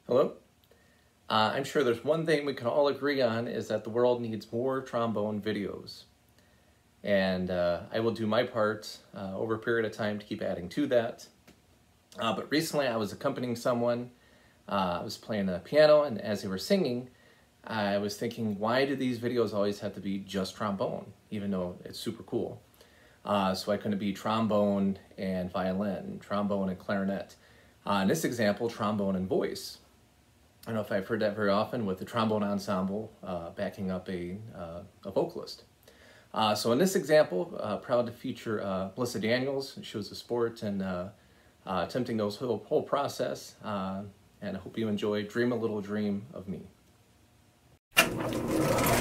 Hello? I'm sure there's one thing we can all agree on is that the world needs more trombone videos. And I will do my part over a period of time to keep adding to that. But recently I was accompanying someone, I was playing the piano, and as they were singing, I was thinking, why do these videos always have to be just trombone, even though it's super cool? So why couldn't it be trombone and violin, trombone and clarinet? In this example, trombone and voice. I don't know if I've heard that very often with the trombone ensemble backing up a vocalist. So in this example, proud to feature Melissa Daniels. She was a sport and attempting those whole process. And I hope you enjoy Dream a Little Dream of Me.